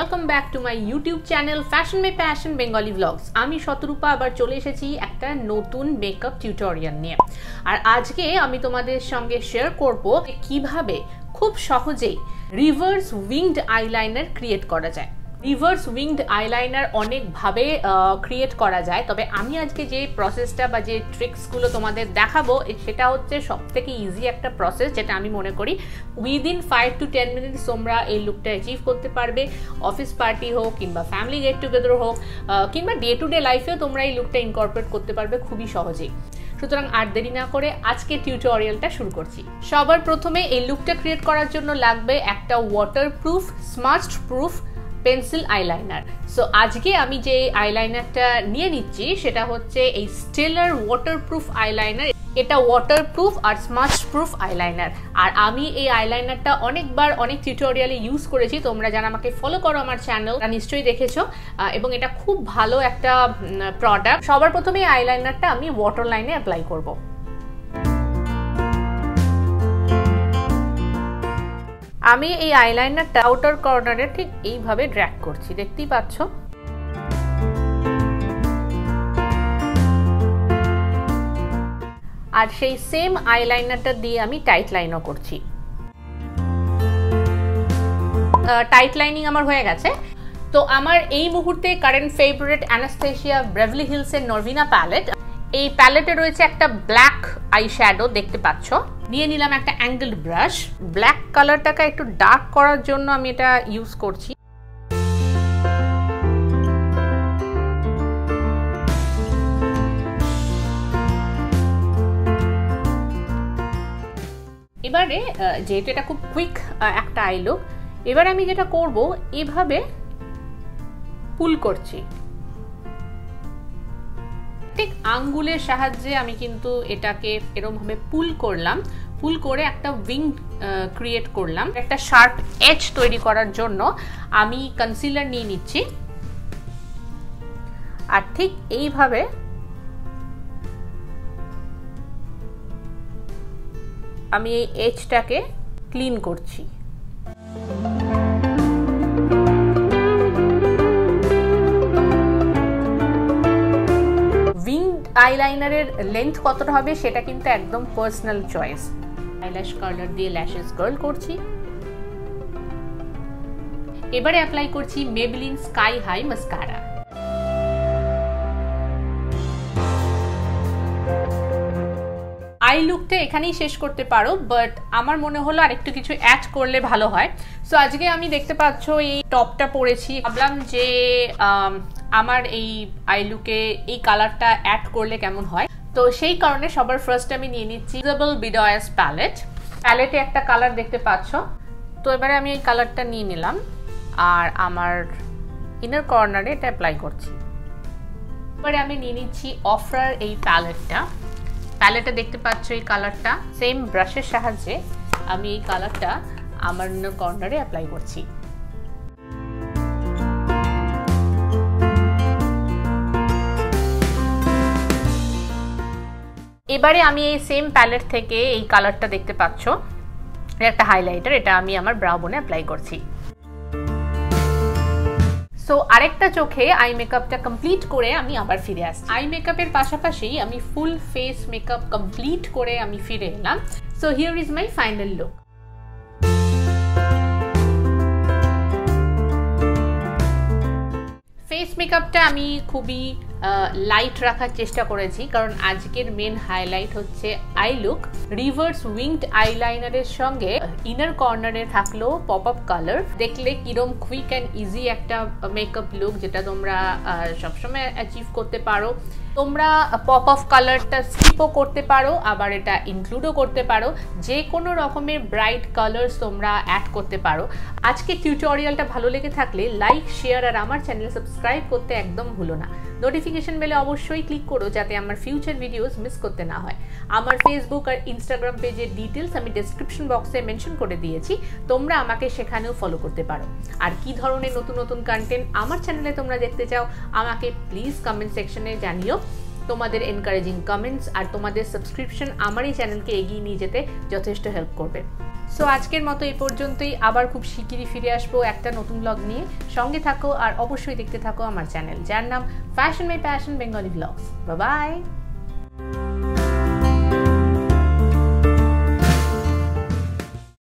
Welcome back to my YouTube channel fashion by passion Bengali vlogs. আমি শতরূপা আবার চলে এসেছি একটা নতুন মেকআপ টিউটোরিয়াল নিয়ে। আর আজকে আমি তোমাদের সঙ্গে শেয়ার করব কিভাবে খুব সহজেই রিভার্স উইংড আইলাইনার ক্রিয়েট করা যায়। রিভার্স উইংড আইলাইনার অনেকভাবে ক্রিয়েট করা যায়, তবে আমি আজকে যে প্রসেসটা বা যে ট্রিক্সগুলো তোমাদের দেখাবো সেটা হচ্ছে সবথেকে ইজি একটা প্রসেস, যেটা আমি মনে করি উইদিন 5 to 10 মিনিটস তোমরা এই লুকটা অ্যাচিভ করতে পারবে। অফিস পার্টি হোক কিংবা ফ্যামিলি গেট টুগেদার হোক কিংবা ডে টু ডে লাইফেও তোমরা এই লুকটা ইনকর্পোরেট করতে পারবে খুবই সহজেই। সুতরাং আর দেরি না করে আজকে টিউটোরিয়ালটা শুরু করছি। সবার প্রথমে এই লুকটা ক্রিয়েট করার জন্য লাগবে একটা waterproof smudged proof pencil eyeliner. So আজকে আমি যে আইলাইনারটা নিয়ে নিচ্ছি সেটা হচ্ছে এই স্টিলার ওয়াটারপ্রুফ আইলাইনার। এটা ওয়াটারপ্রুফ আর স্মাজ প্রুফ আইলাইনার। আর আমি এই আইলাইনারটা অনেকবার অনেক টিউটোরিয়ালে ইউজ করেছি। তোমরা যারা আমাকে ফলো করো আমার চ্যানেল নিশ্চয়ই দেখেছো, এবং এটা খুব ভালো একটা প্রোডাক্ট। সবার প্রথমে এই আইলাইনারটা আমি ওয়াটার লাইনে অ্যাপ্লাই করব। আমি এই আইলাইনারটা আউটার কর্নারে ঠিক এইভাবে ড্র্যাগ করছি, দেখতেই পাচ্ছ। আর সেই সেম আইলাইনারটা দিয়ে আমি টাইট লাইনও করছি। টাইট লাইনিং আমার হয়ে গেছে। তো আমার এই মুহূর্তে কারেন্ট ফেভারিট অ্যানাস্টেসিয়া বেভারলি হিলসের নরভিনা প্যালেট। এই প্যালেটে রয়েছে একটা ব্ল্যাক আই শ্যাডো, দেখতে পাচ্ছ। নিয়ে নিলাম একটা অ্যাঙ্গেলড ব্রাশ। ব্ল্যাক কালারটাকে একটু ডার্ক করার জন্য আমি এটা ইউজ করছি। এবারে যেহেতু এটা খুব কুইক একটা আই লুক, এবারে আমি যেটা করব এভাবে পুল করছি। ঠিক আঙ্গুলের সাহায্যে আমি কিন্তু এটাকে এরকম ভাবে পুল করলাম। পুল করে একটা উইং ক্রিয়েট করলাম। একটা শার্প এজ তৈরি করার জন্য আমি কনসিলার নিয়ে নিচ্ছি। আর ঠিক এইভাবে আমি এই এজটাকে ক্লিন করছি। আইলাইনারের লেন্থ কতটা হবে সেটা কিন্তু একদম পার্সোনাল চয়েস। আইল্যাশ কার্লার দিয়ে ল্যাশেস কার্ল করছি। এবারে অ্যাপ্লাই করছি Maybelline sky high mascara. Eye লুকটা এখানেই শেষ করতে পারো, বাট আমার মনে হলো আরেকটু কিছু অ্যাড করলে ভালো হয়। সো আজকে আমি দেখতে পাচ্ছ এই টপটা পরেছি। ভাবলাম যে আমার এই আই লুকে এই কালারটা অ্যাড করলে কেমন হয়। তো সেই কারণে সবার ফার্স্ট আমি নিয়ে নিচ্ছি বিডয়েস প্যালেট। প্যালেটে একটা কালার দেখতে পাচ্ছ। তো এবারে আমি এই কালারটা নিয়ে নিলাম আর আমার ইনার কর্নারে এটা অ্যাপ্লাই করছি। এবারে আমি নিয়ে নিচ্ছি অফরার এই প্যালেটটা। প্যালেটে দেখতে পাচ্ছ এই কালারটা। সেম ব্রাশের সাহায্যে আমি এই কালারটা আমার ইনার কর্নারে অ্যাপ্লাই করছি। এবারে আমি এই সেম প্যালেট থেকে এই কালারটা দেখতে পাচ্ছ, একটা হাইলাইটার, এটা আমি আমার ব্রাউ বোনে অ্যাপ্লাই করছি। সো আরেকটা চোখে আই মেকআপটা কমপ্লিট করে আমি আবার ফিরে আসছি। আই মেকআপের পাশাপাশি আমি ফুল ফেস মেকআপ কমপ্লিট করে আমি ফিরে এলাম। So here is my final look. Face মেকআপটা আমি খুবই লাইট রাখার চেষ্টা করেছি, কারণ আজকের মেন হাইলাইট হচ্ছে আই লুক। রিভার্স উইংড আইলাইনারের সঙ্গে ইনার কর্নারে থাকলো পপ আপ কালার। দেখলে কিরম কুইক অ্যান্ড ইজি একটা মেকআপ লুক, যেটা তোমরা সবসময় অ্যাচিভ করতে পারো। তোমরা পপ অফ কালারটা স্কিপও করতে পারো, আবার এটা ইনক্লুডও করতে পারো। যে কোনো রকমের ব্রাইট কালার্স তোমরা অ্যাড করতে পারো। আজকে টিউটোরিয়ালটা ভালো লেগে থাকলে লাইক, শেয়ার আর আমার চ্যানেল সাবস্ক্রাইব করতে একদম ভুলো না। নোটিফিকেশন বেলে অবশ্যই ক্লিক করো যাতে আমার ফিউচার ভিডিওস মিস করতে না হয়। আমার ফেসবুক আর ইনস্টাগ্রাম পেজের ডিটেলস আমি ডেসক্রিপশন বক্সে মেনশন করে দিয়েছি, তোমরা আমাকে সেখানেও ফলো করতে পারো। আর কি ধরনের নতুন নতুন কন্টেন্ট আমার চ্যানেলে তোমরা দেখতে চাও আমাকে প্লিজ কমেন্ট সেকশনে জানিও। তোমাদের এনকারেজিং কমেন্টস আর তোমাদের সাবস্ক্রিপশন আমার এই চ্যানেলকে এগিয়ে নিয়ে যেতে যথেষ্ট হেল্প করবে। সো আজকের মতো এই পর্যন্তই, আবার খুব শিগগিরই ফিরে আসবো একটা নতুন ব্লগ নিয়ে। সঙ্গে থাকো আর অবশ্যই দেখতে থাকো আমার চ্যানেল, যার নাম fashion by passion Bengali blogs. Bye by.